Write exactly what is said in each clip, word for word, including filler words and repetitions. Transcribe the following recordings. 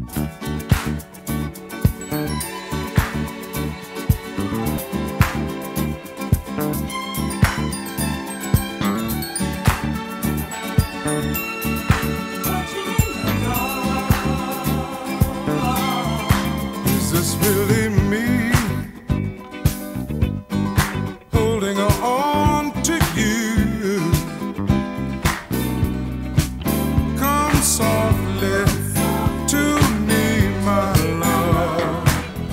Is this really me holding on to you? Come softly to me, my love.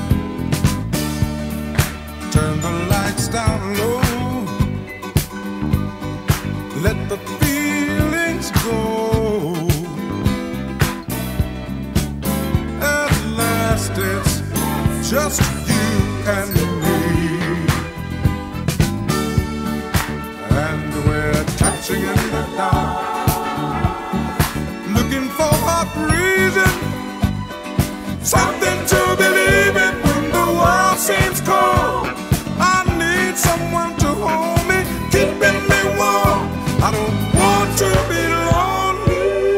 Turn the lights down low. Let the feelings go. At last it's just you and me, and we're touching in the dark, looking for a reason, something to believe in when the world seems cold. I need someone to hold me, keeping me warm. I don't want to be lonely.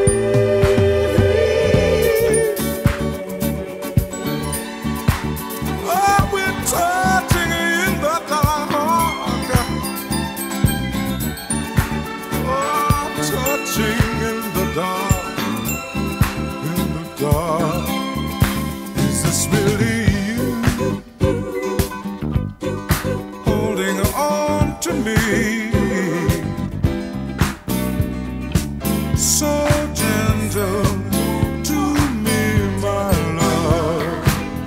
Oh, we're touching in the dark. Oh, touching in the dark, in the dark. Is this really you holding on to me? So gentle to me, my love.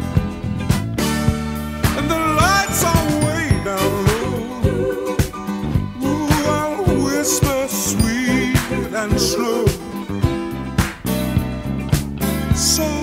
And the lights are way down low. Ooh, I'll whisper sweet and slow. So